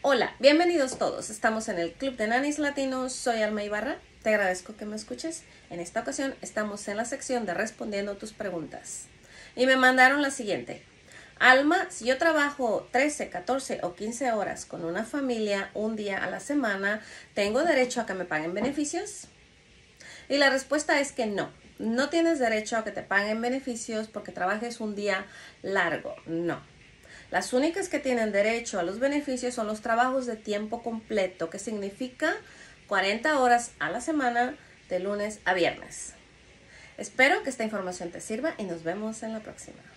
Hola, bienvenidos todos. Estamos en el Club de Nanis Latinos. Soy Alma Ibarra. Te agradezco que me escuches. En esta ocasión estamos en la sección de respondiendo tus preguntas. Y me mandaron la siguiente. Alma, si yo trabajo 13, 14 o 15 horas con una familia un día a la semana, ¿tengo derecho a que me paguen beneficios? Y la respuesta es que no. No tienes derecho a que te paguen beneficios porque trabajes un día largo. No. Las únicas que tienen derecho a los beneficios son los trabajos de tiempo completo, que significa 40 horas a la semana de lunes a viernes. Espero que esta información te sirva y nos vemos en la próxima.